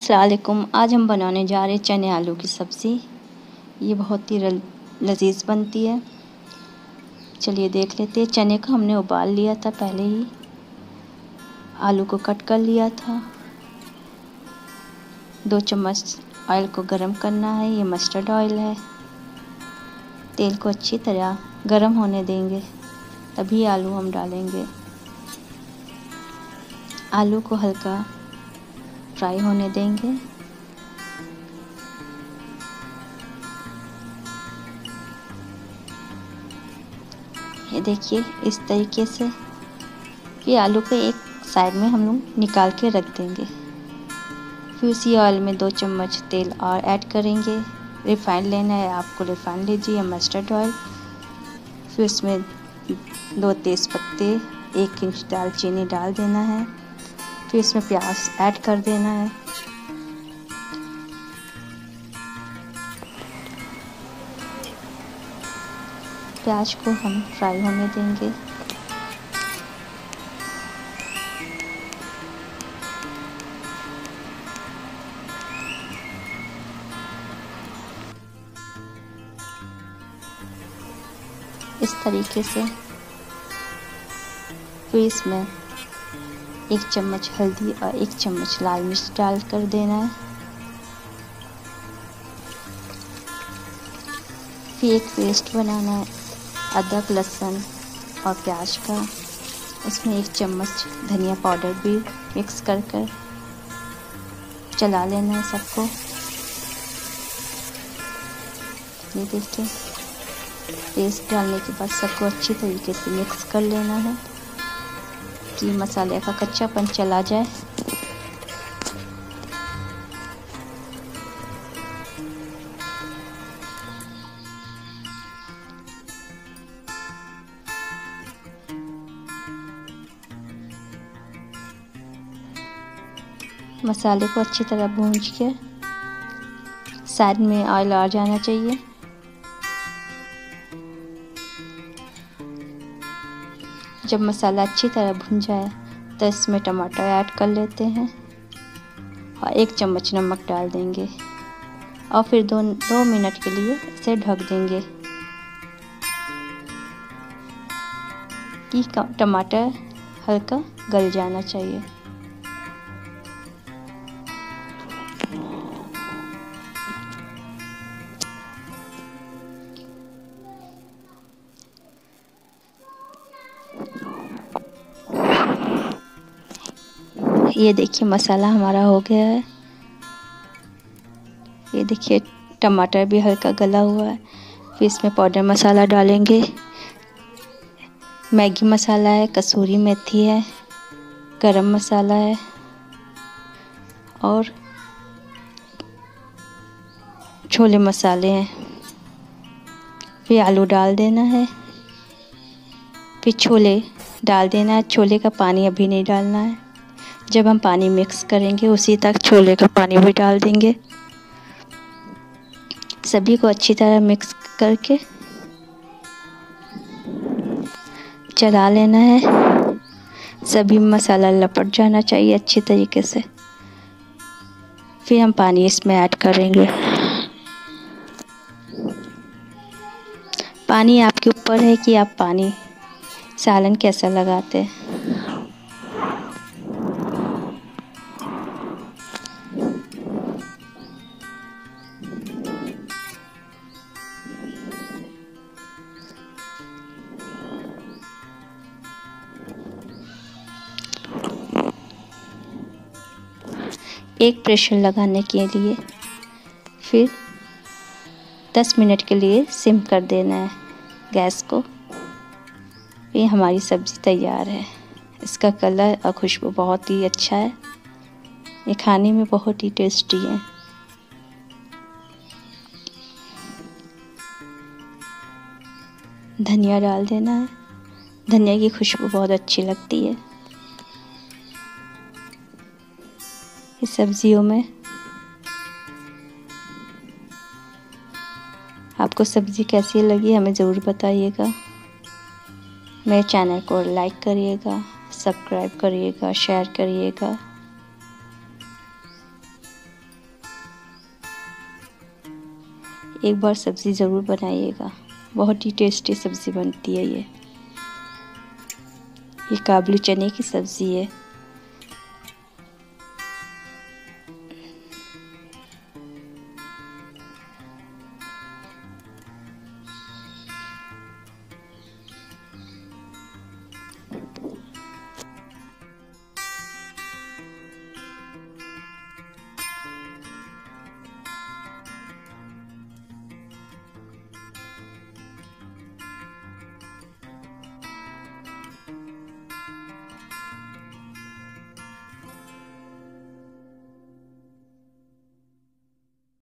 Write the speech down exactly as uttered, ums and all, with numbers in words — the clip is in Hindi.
अस्सलाम वालेकुम। आज हम बनाने जा रहे हैं चने आलू की सब्ज़ी। ये बहुत ही लजीज बनती है। चलिए देख लेते हैं। चने को हमने उबाल लिया था पहले ही। आलू को कट कर लिया था। दो चम्मच ऑयल को गरम करना है। ये मस्टर्ड ऑयल है। तेल को अच्छी तरह गरम होने देंगे, तभी आलू हम डालेंगे। आलू को हल्का फ्राई होने देंगे। ये देखिए इस तरीके से। फिर आलू को एक साइड में हम लोग निकाल के रख देंगे। फिर उसी ऑयल में दो चम्मच तेल और ऐड करेंगे। रिफाइंड लेना है आपको, रिफाइंड लीजिए, मस्टर्ड ऑयल। फिर उसमें दो तेज़ पत्ते, एक इंच दालचीनी डाल देना है। फिर इसमें प्याज ऐड कर देना है। प्याज को हम फ्राई होने देंगे। इस तरीके से। फिर इसमें एक चम्मच हल्दी और एक चम्मच लाल मिर्च डाल कर देना है। फिर एक पेस्ट बनाना है अदरक, लहसुन और प्याज का। उसमें एक चम्मच धनिया पाउडर भी मिक्स कर कर चला लेना है सबको। ये देखिए, पेस्ट डालने के बाद सबको अच्छी तरीके से मिक्स कर लेना है कि मसाले का कच्चापन चला जाए। मसाले को अच्छी तरह भूंज के साइड में ऑयल आ जाना चाहिए। जब मसाला अच्छी तरह भुन जाए तो इसमें टमाटर ऐड कर लेते हैं और एक चम्मच नमक डाल देंगे और फिर दो दो मिनट के लिए इसे ढक देंगे कि टमाटर हल्का गल जाना चाहिए। ये देखिए मसाला हमारा हो गया है। ये देखिए टमाटर भी हल्का गला हुआ है। फिर इसमें पाउडर मसाला डालेंगे। मैगी मसाला है, कसूरी मेथी है, गरम मसाला है और छोले मसाले हैं। फिर आलू डाल देना है। फिर छोले डाल देना है। छोले का पानी अभी नहीं डालना है। जब हम पानी मिक्स करेंगे उसी तक छोले का पानी भी डाल देंगे। सभी को अच्छी तरह मिक्स करके चला लेना है। सभी मसाला लपट जाना चाहिए अच्छी तरीके से। फिर हम पानी इसमें ऐड करेंगे। पानी आपके ऊपर है कि आप पानी सालन कैसा लगाते हैं। एक प्रेशर लगाने के लिए फिर दस मिनट के लिए सिम कर देना है गैस को। ये हमारी सब्ज़ी तैयार है। इसका कलर और खुशबू बहुत ही अच्छा है। ये खाने में बहुत ही टेस्टी है। धनिया डाल देना है। धनिया की खुशबू बहुत अच्छी लगती है इस सब्जियों में। आपको सब्ज़ी कैसी लगी हमें ज़रूर बताइएगा। मेरे चैनल को लाइक करिएगा, सब्सक्राइब करिएगा, शेयर करिएगा। एक बार सब्ज़ी ज़रूर बनाइएगा, बहुत ही टेस्टी सब्ज़ी बनती है ये ये काबुली चने की सब्ज़ी है।